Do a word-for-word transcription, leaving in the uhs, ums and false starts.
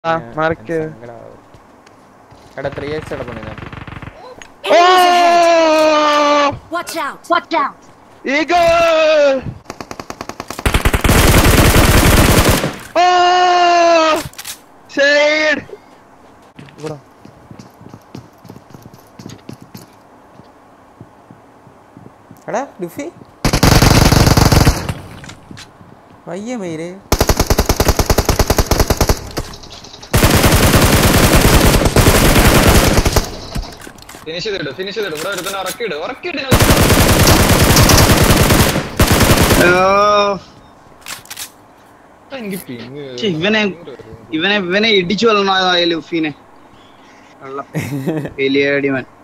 ആ മാർക്ക് എടാ three X എടാ പണി നാട്ടി. Watch out! Watch out! Eagle! Oh! Shade! Bro. എടാ ലുഫി വയ്യ മയില് ഫിനിഷ് ചെയ്തിട്ട് ഫിനിഷ് ചെയ്തിട്ട് ഇവിടെ ഒരുത്തന്നെ ഉറക്കിയിട് ഉറക്കിയിട് ഇവനെ ഇവനെ ഇവനെ ഇടിച്ചു വരണോ ലുഫീനെ വലിയ അടിമൻ.